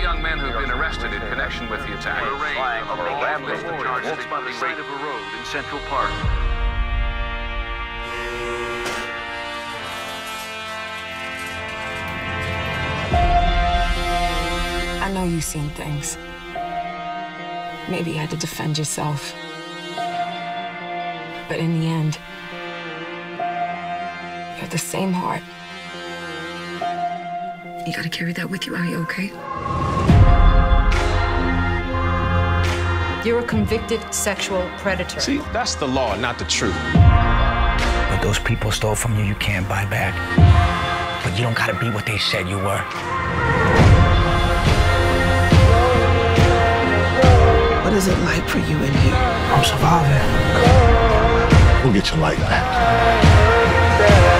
young men who've been arrested in connection with the attack. Flying for a rambling charges by the side of a road in Central Park. I know you've seen things. Maybe you had to defend yourself. But in the end, you have the same heart. You gotta carry that with you. Are you okay? You're a convicted sexual predator. See, that's the law, not the truth. What those people stole from you, you can't buy back. But you don't gotta be what they said you were. What is it like for you in here? I'm surviving. We'll get your light back.